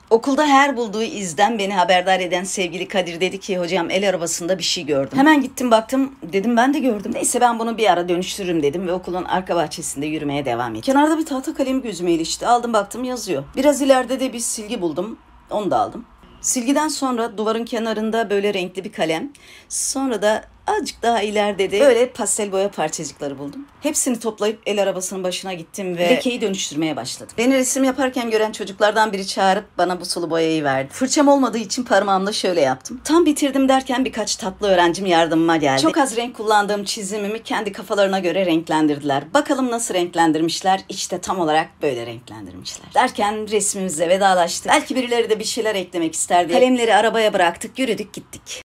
Okulda her bulduğu izden beni haberdar eden sevgili Kadir dedi ki hocam el arabasında bir şey gördüm. Hemen gittim baktım, dedim ben de gördüm. Neyse ben bunu bir ara dönüştürürüm dedim ve okulun arka bahçesinde yürümeye devam ettim. Kenarda bir tahta kalemi gözüme ilişti. Aldım baktım yazıyor. Biraz ileride de bir silgi buldum. Onu da aldım. Silgiden sonra duvarın kenarında böyle renkli bir kalem. Sonra da azıcık daha ileride de böyle pastel boya parçacıkları buldum. Hepsini toplayıp el arabasının başına gittim ve lekeyi dönüştürmeye başladım. Beni resim yaparken gören çocuklardan biri çağırıp bana bu sulu boyayı verdi. Fırçam olmadığı için parmağımla şöyle yaptım. Tam bitirdim derken birkaç tatlı öğrencim yardımıma geldi. Çok az renk kullandığım çizimimi kendi kafalarına göre renklendirdiler. Bakalım nasıl renklendirmişler? İşte tam olarak böyle renklendirmişler. Derken resmimizle vedalaştık. Belki birileri de bir şeyler eklemek isterdi. Kalemleri arabaya bıraktık, yürüdük gittik.